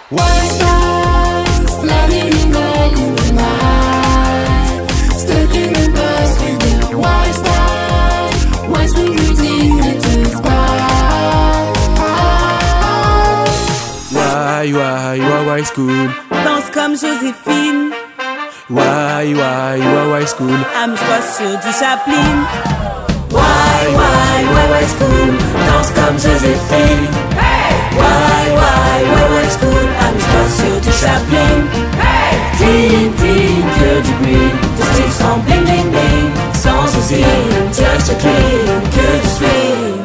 White stars, lighting up in the night, sticking in dust with the white stars, white spoon reading into the sky. Why school? Danse comme Joséphine. Why school? Amuse-toi sur du Chaplin. Why school? Danse comme Joséphine. Why school? Amuse-toi sur du Chaplin. Ding, ding, que du bruit. Tes styles sont bling, bling, bling. Sans souci, just a clean, que du swing.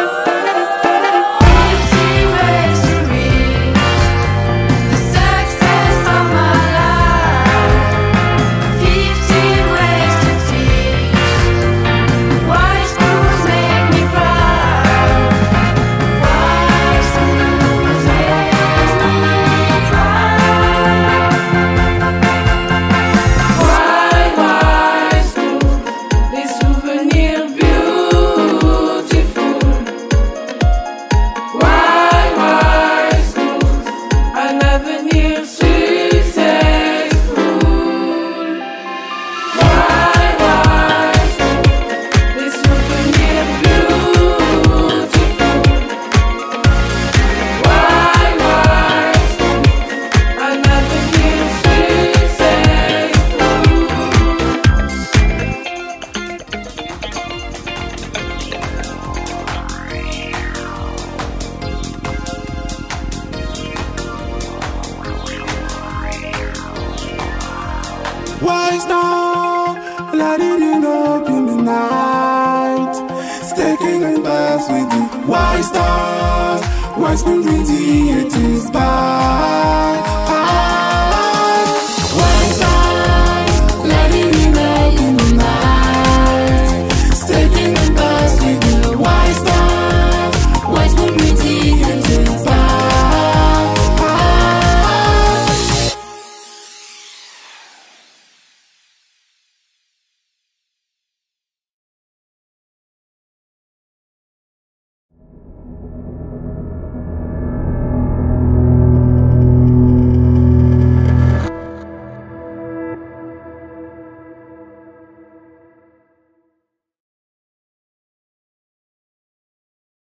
White star, lighting up in the night, sticking in dust with the white stars, white spoon reading